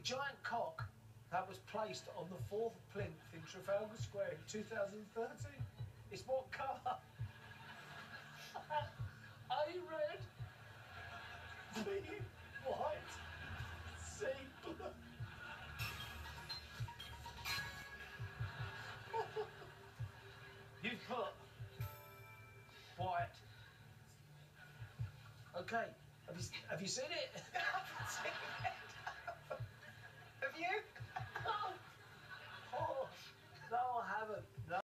giant cock that was placed on the 4th plinth in Trafalgar Square in 2013 is what colour? A, red. B, white. C, blue. You've put white. Okay. Have you seen it? Have you? Oh, no, I haven't.